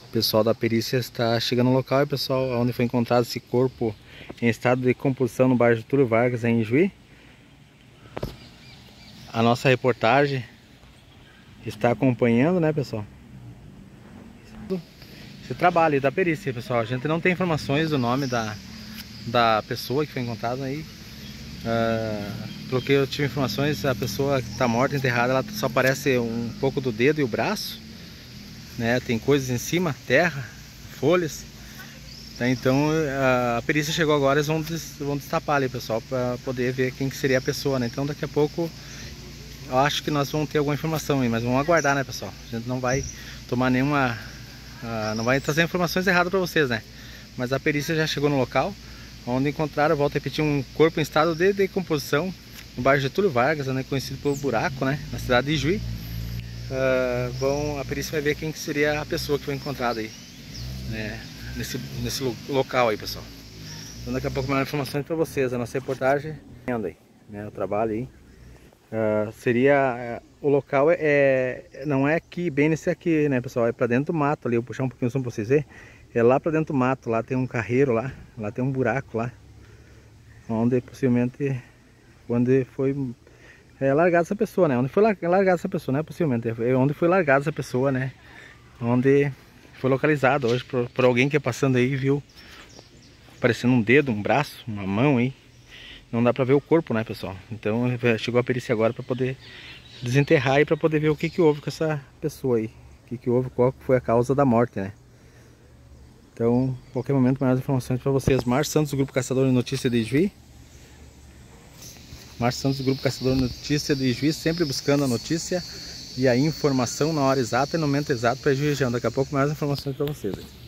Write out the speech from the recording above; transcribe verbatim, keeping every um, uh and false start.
O pessoal da perícia está chegando no local, pessoal, onde foi encontrado esse corpo em estado de decomposição no bairro Getúlio Vargas, em Ijuí. A nossa reportagem está acompanhando, né, pessoal, esse trabalho da perícia, pessoal. A gente não tem informações do nome da, da pessoa que foi encontrada aí. Uh, pelo que eu tive informações, a pessoa que está morta, enterrada, ela só aparece um pouco do dedo e o braço, né? Tem coisas em cima, terra, folhas. Tá, então a, a perícia chegou agora, eles vão, des, vão destapar ali, pessoal, para poder ver quem que seria a pessoa, né? Então daqui a pouco eu acho que nós vamos ter alguma informação aí, mas vamos aguardar, né, pessoal? A gente não vai tomar nenhuma, uh, não vai trazer informações erradas para vocês, né? Mas a perícia já chegou no local, onde encontraram, volto a repetir, um corpo em estado de decomposição no bairro Getúlio Vargas, né, conhecido pelo Buraco, né, na cidade de Ijuí. Uh, vão, a perícia vai ver quem que seria a pessoa que foi encontrada aí, né, nesse, nesse local aí, pessoal. Então daqui a pouco mais informações para vocês, a nossa reportagem aí, né, o trabalho aí. Uh, seria, uh, o local é, é, não é aqui, bem nesse aqui, né, pessoal, é para dentro do mato ali. Eu vou puxar um pouquinho o som para vocês verem. É lá para dentro do mato, lá tem um carreiro lá, lá tem um buraco lá, onde possivelmente, onde foi é, largada essa pessoa, né, onde foi largada essa pessoa, não é possivelmente, é onde foi largada essa pessoa, né, onde foi localizado hoje por, por alguém que é passando aí e viu aparecendo um dedo, um braço, uma mão aí, não dá para ver o corpo, né, pessoal. Então chegou a perícia agora para poder desenterrar e para poder ver o que que houve com essa pessoa aí, o que que houve, qual foi a causa da morte, né. Então, a qualquer momento, mais informações para vocês. Márcio Santos, do Grupo Caçador de Notícia de Ijuí. Márcio Santos, do Grupo Caçador de Notícia de Ijuí, sempre buscando a notícia e a informação na hora exata e no momento exato para a região. Daqui a pouco, mais informações para vocês.